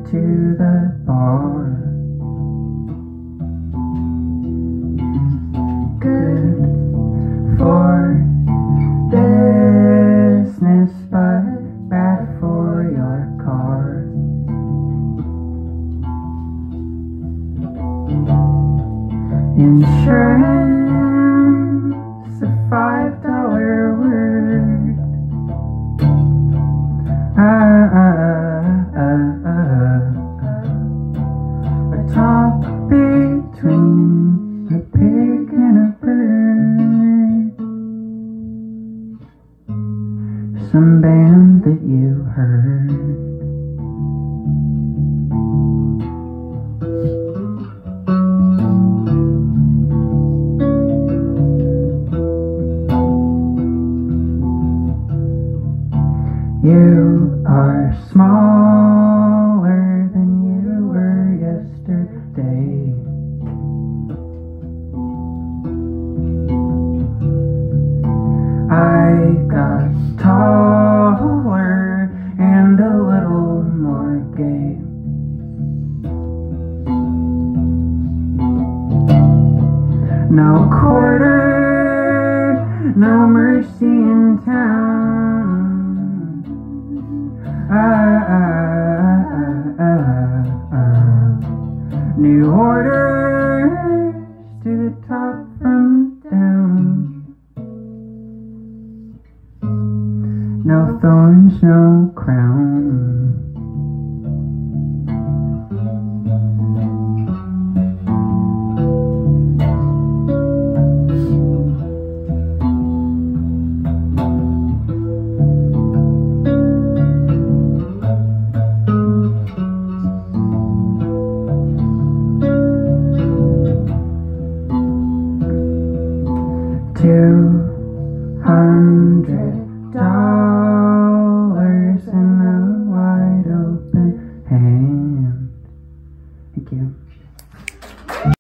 to the bar. Good for business, but bad for your car. Insurance, a $5 word. A talk between a pig and a bird. Some band that you heard. You are smaller than you were yesterday. I got taller and a little more gay. No quarter, no mercy in town. New orders to the top from down. No thorns, no crown. $200